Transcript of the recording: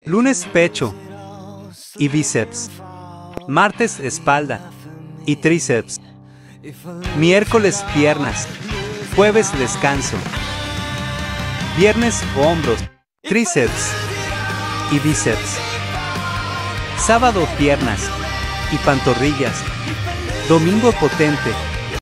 Lunes pecho y bíceps. Martes espalda y tríceps. Miércoles piernas. Jueves descanso. Viernes hombros, tríceps y bíceps. Sábado piernas y pantorrillas. Domingo potente